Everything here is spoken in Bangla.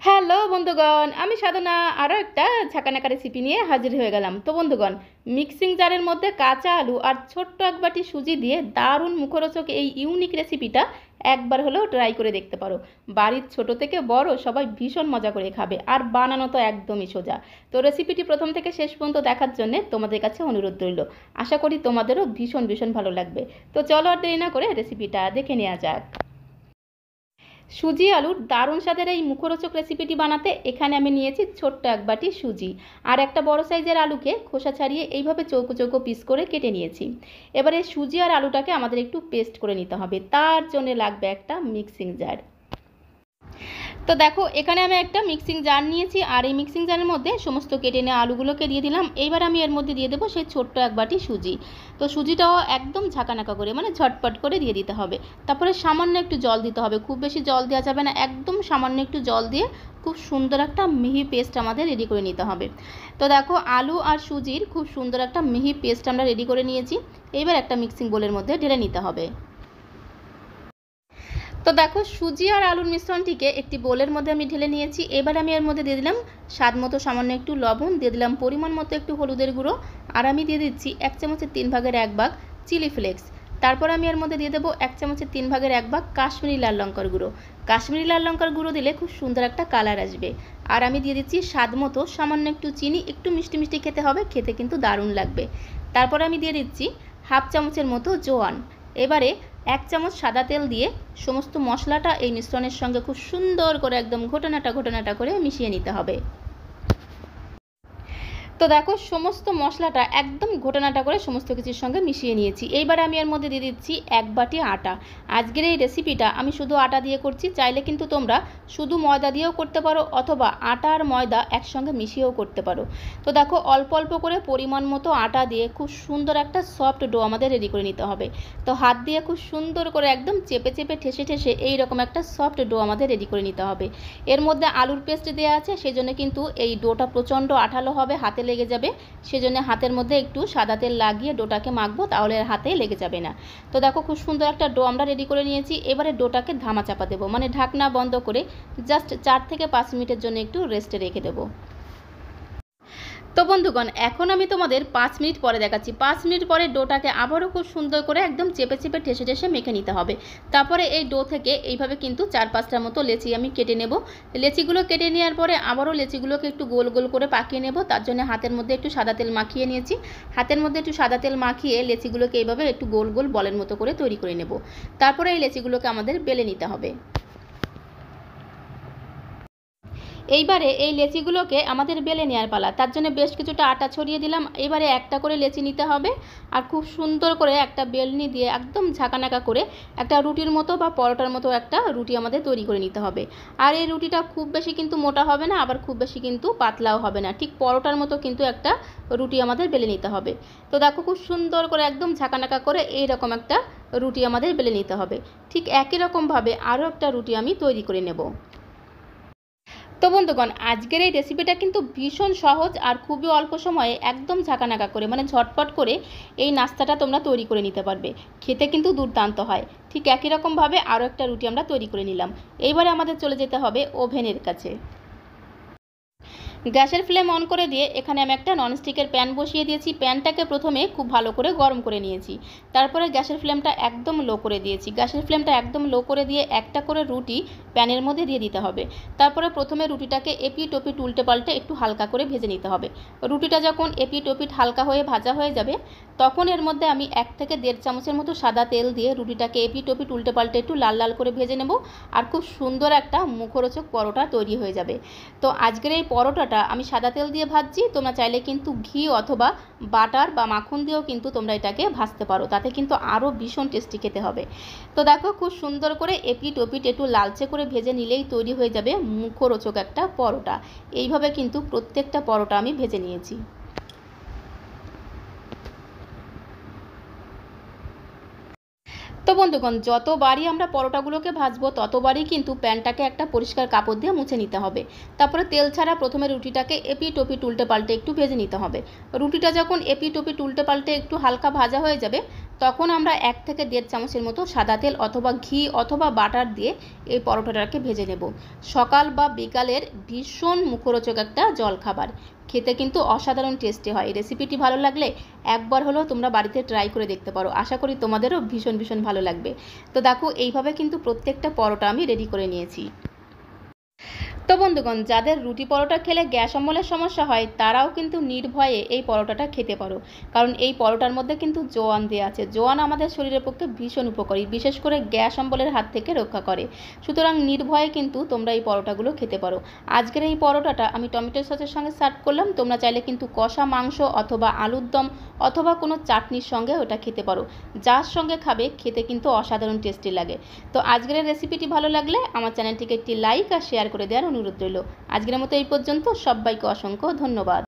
হ্যালো বন্ধুগণ, আমি সাধনা আরও একটা ঝাঁকানাকা রেসিপি নিয়ে হাজির হয়ে গেলাম। তো বন্ধুগণ, মিক্সিং জারের মধ্যে কাঁচা আলু আর ছোট্ট এক বাটি সুজি দিয়ে দারুণ মুখরোচক এই ইউনিক রেসিপিটা একবার হলেও ট্রাই করে দেখতে পারো। বাড়ির ছোট থেকে বড় সবাই ভীষণ মজা করে খাবে, আর বানানো তো একদমই সোজা। তো রেসিপিটি প্রথম থেকে শেষ পর্যন্ত দেখার জন্য তোমাদের কাছে অনুরোধ রইল। আশা করি তোমাদেরও ভীষণ ভীষণ ভালো লাগবে। তো চলো আর দেরি না করে রেসিপিটা দেখে নেওয়া যাক। সুজি আলুর দারুণ স্বাদের এই মুখরোচক রেসিপিটি বানাতে এখানে আমি নিয়েছি ছোট্ট এক বাটি সুজি আর একটা বড় সাইজের আলুকে খোসা ছাড়িয়ে এইভাবে চৌকো চৌকো পিস করে কেটে নিয়েছি। এবারে সুজি আর আলুটাকে আমাদের একটু পেস্ট করে নিতে হবে, তার জন্য লাগবে একটা মিক্সিং জার। তো দেখো, এখানে আমি একটা মিক্সিং জার নিয়েছি আর এই মিক্সিং জারের মধ্যে সমস্ত কেটে নেওয়া আলুগুলোকে দিয়ে দিলাম। এইবার আমি এর মধ্যে দিয়ে দেবো সেই ছোট্ট এক বাটি সুজি। তো সুজিটাও একদম ঝাঁকানাকা করে, মানে ঝটপট করে দিয়ে দিতে হবে। তারপরে সামান্য একটু জল দিতে হবে, খুব বেশি জল দেওয়া যাবে না, একদম সামান্য একটু জল দিয়ে খুব সুন্দর একটা মিহি পেস্ট আমাদের রেডি করে নিতে হবে। তো দেখো, আলু আর সুজির খুব সুন্দর একটা মিহি পেস্ট আমরা রেডি করে নিয়েছি। এইবার একটা মিক্সিং বোলের মধ্যে ঢেলে নিতে হবে। তো দেখো, সুজি আর আলুর মিশ্রণটিকে একটি বোলের মধ্যে আমি ঢেলে নিয়েছি। এবার আমি এর মধ্যে দিয়ে দিলাম স্বাদ মতো সামান্য একটু লবণ, দিয়ে দিলাম পরিমাণ মতো একটু হলুদের গুঁড়ো, আর আমি দিয়ে দিচ্ছি 1 চামচের 3 ভাগের 1 ভাগ চিলি ফ্লেক্স। তারপর আমি এর মধ্যে দিয়ে দেবো 1 চামচের 3 ভাগের 1 ভাগ কাশ্মীরি লাল লঙ্কার গুঁড়ো। কাশ্মীরি লাল লঙ্কার গুঁড়ো দিলে খুব সুন্দর একটা কালার আসবে। আর আমি দিয়ে দিচ্ছি স্বাদ মতো সামান্য একটু চিনি, একটু মিষ্টি মিষ্টি খেতে হবে, খেতে কিন্তু দারুণ লাগবে। তারপর আমি দিয়ে দিচ্ছি 1/2 চামচের মতো জোয়ান। এবারে 1 চামচ সাদা তেল দিয়ে সমস্ত মশলাটা এই মিশ্রণের সঙ্গে খুব সুন্দর করে একদম ঘটনাটা করে মিশিয়ে নিতে হবে। তো দেখো, সমস্ত মশলাটা একদম ঘটনাটা করে সমস্ত কিছুর সঙ্গে মিশিয়ে নিয়েছি। এইবার আমি এর মধ্যে দিয়ে দিচ্ছি 1 বাটি আটা। আজকের এই রেসিপিটা আমি শুধু আটা দিয়ে করছি, চাইলে কিন্তু তোমরা শুধু ময়দা দিয়েও করতে পারো, অথবা আটা আর ময়দা একসঙ্গে মিশিয়েও করতে পারো। তো দেখো, অল্প অল্প করে পরিমাণ মতো আটা দিয়ে খুব সুন্দর একটা সফট ডো আমাদের রেডি করে নিতে হবে। তো হাত দিয়ে খুব সুন্দর করে একদম চেপে চেপে ঠেসে ঠেসে এইরকম একটা সফট ডো আমাদের রেডি করে নিতে হবে। এর মধ্যে আলুর পেস্ট দেওয়া আছে, সেই জন্য কিন্তু এই ডোটা প্রচণ্ড আঠালো হবে, হাতে লেগে যাবে। সেজন্য হাতের মধ্যে একটু সাদা তেল লাগিয়ে ডোটাকে মাখবো, তাহলে হাতে লেগে যাবে না। তো দেখো, খুব সুন্দর একটা ডো আমরা রেডি করে নিয়েছি। এবারে ডোটাকে ধামা চাপা দেবো, মানে ঢাকনা বন্ধ করে জাস্ট 4 থেকে 5 মিনিটের জন্য একটু রেস্টে রেখে দেবো। তো বন্ধুগণ, এখন আমি তোমাদের 5 মিনিট পরে দেখাচ্ছি। 5 মিনিট পরে ডোটাকে আবারও খুব সুন্দর করে একদম চেপে চেপে ঠেসে ঠেসে মেখে নিতে হবে। তারপরে এই ডো থেকে এইভাবে কিন্তু 4-5টা মতো লেচি আমি কেটে নেব। লেচিগুলো কেটে নেওয়ার পরে আবারও লেচিগুলোকে একটু গোল গোল করে পাকিয়ে নেব। তার জন্য হাতের মধ্যে একটু সাদা তেল মাখিয়ে নিয়েছি। হাতের মধ্যে একটু সাদা তেল মাখিয়ে লেচিগুলোকে এইভাবে একটু গোল গোল বলের মতো করে তৈরি করে নেব। তারপরে এই লেচিগুলোকে আমাদের বেলে নিতে হবে। এইবারে এই লেচিগুলোকে আমাদের বেলে নেওয়ার পালা, তার জন্য বেশ কিছুটা আটা ছড়িয়ে দিলাম। এবারে একটা করে লেচি নিতে হবে, আর খুব সুন্দর করে একটা বেলনি দিয়ে একদম ঝাঁকানাকা করে একটা রুটির মতো বা পরোটার মতো একটা রুটি আমাদের তৈরি করে নিতে হবে। আর এই রুটিটা খুব বেশি কিন্তু মোটা হবে না, আবার খুব বেশি কিন্তু পাতলাও হবে না, ঠিক পরোটার মতো কিন্তু একটা রুটি আমাদের বেলে নিতে হবে। তো দেখো, খুব সুন্দর করে একদম ঝাঁকানাকা করে এইরকম একটা রুটি আমাদের বেলে নিতে হবে। ঠিক একই রকমভাবে আরও একটা রুটি আমি তৈরি করে নেব। তো বন্ধুগণ, আজকের এই রেসিপিটা কিন্তু ভীষণ সহজ আর খুবই অল্প সময়ে একদম ঝাঁকানাকা করে, মানে ঝটপট করে এই নাস্তাটা তোমরা তৈরি করে নিতে পারবে। খেতে কিন্তু দুর্দান্ত হয়। ঠিক একই রকমভাবে আরও একটা রুটি আমরা তৈরি করে নিলাম। এইবারে আমাদের চলে যেতে হবে ওভেনের কাছে। গ্যাসের ফ্লেম অন করে দিয়ে এখানে আমি একটা ননস্টিকের প্যান বসিয়ে দিয়েছি। প্যানটাকে প্রথমে খুব ভালো করে গরম করে নিয়েছি। তারপরে গ্যাসের ফ্লেমটা একদম লো করে দিয়েছি। গ্যাসের ফ্লেমটা একদম লো করে দিয়ে একটা করে রুটি প্যানের মধ্যে দিয়ে দিতে হবে। তারপরে প্রথমে রুটিটাকে এপিট ওপিট উল্টে পাল্টে একটু হালকা করে ভেজে নিতে হবে। রুটিটা যখন এপিট ওপিট হালকা হয়ে ভাজা হয়ে যাবে, তখন এর মধ্যে আমি 1 থেকে 1.5 চামচের মতো সাদা তেল দিয়ে রুটিটাকে এপিট ওপিট উল্টে পাল্টে একটু লাল লাল করে ভেজে নেব। আর খুব সুন্দর একটা মুখরোচক পরোটা তৈরি হয়ে যাবে। তো আজকের এই পরোটাটা আমি সাদা তেল দিয়ে ভাজছি, তোমরা চাইলে কিন্তু ঘি অথবা বাটার বা মাখন দিয়েও কিন্তু তোমরা এটাকে ভাজতে পারো, তাতে কিন্তু আরও ভীষণ টেস্টি খেতে হবে। তো দেখো, খুব সুন্দর করে এপিট ওপিট একটু লালচে করে ভেজে নিলেই তৈরি হয়ে যাবে মুখরোচক একটা পরোটা। এইভাবে কিন্তু প্রত্যেকটা পরোটা আমি ভেজে নিয়েছি। তো বন্ধুগণ, যতবারই আমরা পরোটাগুলোকে ভাজবো ততবারই কিন্তু প্যানটাকে একটা পরিষ্কার কাপড় দিয়ে মুছে নিতে হবে। তারপরে তেল ছাড়া প্রথমে রুটিটাকে এপিট ওপিট উল্টে পাল্টে একটু ভেজে নিতে হবে। রুটিটা যখন এপিট ওপিট উল্টে পাল্টে একটু হালকা ভাজা হয়ে যাবে, তখন আমরা 1 থেকে 1.5 চামচের মতো সাদা তেল অথবা ঘি অথবা বাটার দিয়ে এই পরোটাটাকে ভেজে নেব। সকাল বা বিকালের ভীষণ মুখরোচক একটা জলখাবার, খেতে কিন্তু অসাধারণ টেস্টি হয়। এই রেসিপিটি ভালো লাগলে একবার হলেও তোমরা বাড়িতে ট্রাই করে দেখতে পারো। আশা করি তোমাদেরও ভীষণ ভীষণ ভালো লাগবে। তো দেখো, এইভাবে কিন্তু প্রত্যেকটা পরোটা আমি রেডি করে নিয়েছি। তো বন্ধুগণ, যাদের রুটি পরোটা খেলে গ্যাস অম্বলের সমস্যা হয় তারাও কিন্তু নির্ভয়ে এই পরোটাটা খেতে পারো, কারণ এই পরোটার মধ্যে কিন্তু জোয়ান দেওয়া আছে। জোয়ান আমাদের শরীরের পক্ষে ভীষণ উপকারী, বিশেষ করে গ্যাস অম্বলের হাত থেকে রক্ষা করে। সুতরাং নির্ভয়ে কিন্তু তোমরা এই পরোটাগুলো খেতে পারো। আজকের এই পরোটাটা আমি টমেটো সসের সঙ্গে সার্ভ করলাম। তোমরা চাইলে কিন্তু কষা মাংস অথবা আলুর দম অথবা কোনো চাটনির সঙ্গে ওটা খেতে পারো। যার সঙ্গে খাবে খেতে কিন্তু অসাধারণ টেস্টি লাগে। তো আজকের এই রেসিপিটি ভালো লাগলে আমার চ্যানেলটিকে একটি লাইক আর শেয়ার করে দেওয়ার অনুরোধ রইল। আজকের মতো এই পর্যন্ত। সবাইকে অসংখ্য ধন্যবাদ।